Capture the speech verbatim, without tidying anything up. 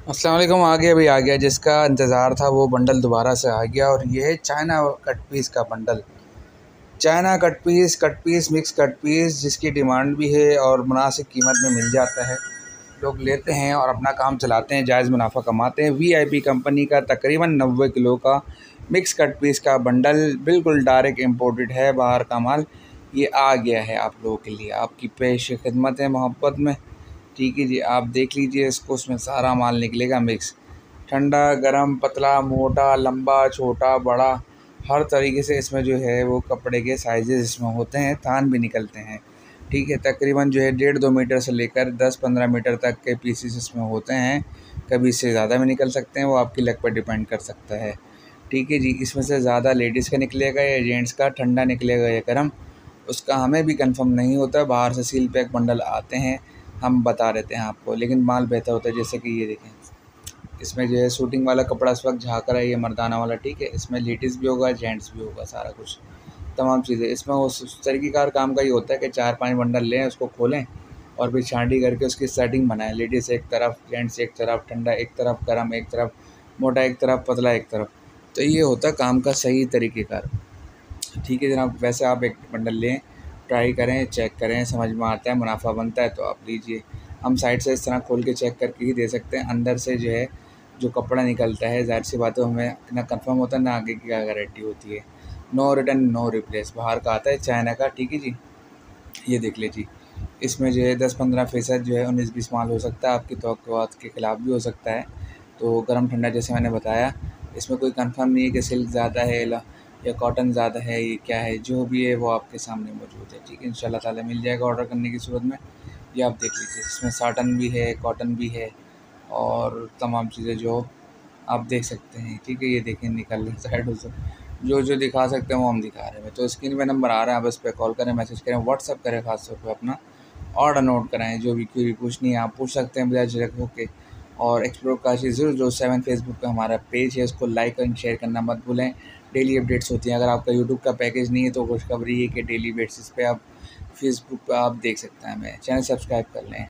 अस्सलाम वालेकुम। आ गया भाई, आ गया। जिसका इंतज़ार था वो बंडल दोबारा से आ गया और ये है चाइना कट पीस का bundle. China cut piece, cut piece mix cut piece, जिसकी डिमांड भी है और मुनासिब कीमत में मिल जाता है। लोग लेते हैं और अपना काम चलाते हैं, जायज़ मुनाफा कमाते हैं। वीआईपी कंपनी का तकरीबन नब्बे किलो का मिक्स कट पीस का बंडल बिल्कुल डायरेक्ट इम्पोर्टेड है, बाहर का माल। ये आ गया है आप लोगों के लिए, आपकी पेश खिदमत है मोहब्बत में। ठीक है जी, आप देख लीजिए इसको, उसमें सारा माल निकलेगा मिक्स। ठंडा, गरम, पतला, मोटा, लंबा, छोटा, बड़ा, हर तरीके से इसमें जो है वो कपड़े के साइजेस इसमें होते हैं, थान भी निकलते हैं। ठीक है, तकरीबन जो है डेढ़ दो मीटर से लेकर दस पंद्रह मीटर तक के पीसेस इसमें होते हैं। कभी इससे ज़्यादा भी निकल सकते हैं, वो आपकी लक पर डिपेंड कर सकता है। ठीक है जी, इसमें से ज़्यादा लेडीज़ का निकलेगा या जेंट्स का, ठंडा निकलेगा या गर्म, उसका हमें भी कंफर्म नहीं होता। बाहर से सील पैक बंडल आते हैं, हम बता देते हैं आपको, लेकिन माल बेहतर होता है। जैसे कि ये देखें, इसमें जो है शूटिंग वाला कपड़ा इस वक्त झाँक रहा है, ये मर्दाना वाला। ठीक है, इसमें लेडीज़ भी होगा, जेंट्स भी होगा, सारा कुछ तमाम चीज़ें इसमें। उस उस तरीक़ेकार काम का ये होता है कि चार पाँच बंडल लें, उसको खोलें और फिर छांटी करके उसकी सेटिंग बनाएं। लेडीज़ एक तरफ, जेंट्स एक तरफ, ठंडा एक तरफ, गर्म एक तरफ, मोटा एक तरफ, पतला एक तरफ। तो ये होता है काम का सही तरीक़ेकार। ठीक है जनाब, वैसे आप एक बंडल लें, ट्राई करें, चेक करें, समझ में आता है, मुनाफा बनता है तो आप लीजिए। हम साइड से इस तरह खोल के चेक करके ही दे सकते हैं। अंदर से जो है जो कपड़ा निकलता है, ज़ाहिर सी बात है, हमें ना कंफर्म होता है ना आगे की क्या गारंटी होती है। नो रिटर्न नो रिप्लेस, बाहर का आता है चाइना का। ठीक है जी, ये देख लीजिए, इसमें जो है दस पंद्रह फ़ीसद जो है उन्नीस बीस माल हो सकता है, आपकी तवक्कुआत के खिलाफ भी हो सकता है। तो गर्म ठंडा जैसे मैंने बताया, इसमें कोई कंफर्म नहीं है कि सिल्क ज़्यादा है या कॉटन ज़्यादा है, ये क्या है, जो भी है वो आपके सामने मौजूद है। ठीक है, इंशाल्लाह ताला मिल जाएगा ऑर्डर करने की सूरत में। ये आप देख लीजिए, इसमें साटन भी है, कॉटन भी है और तमाम चीज़ें जो आप देख सकते हैं। ठीक है, ये देखें निकल रही साइडों से, जो जो दिखा सकते हैं वो हम दिखा रहे हैं। तो स्क्रीन पे नंबर आ रहा है, आप इस पर कॉल करें, मैसेज करें, व्हाट्सअप करें, ख़ास तौर पर अपना ऑर्डर नोट कराएँ। जो भी क्वेरी पूछनी है आप पूछ सकते हैं बजाय झिझक होके। और explore Kashi zero zero seven Facebook पे हमारा पेज है, उसको लाइक एंड शेयर करना मत भूलें। डेली अपडेट्स होती हैं। अगर आपका यूट्यूब का पैकेज नहीं है तो खुशखबरी है कि डेली बेसिस पे आप फेसबुक पे आप देख सकते हैं हमें। चैनल सब्सक्राइब कर लें।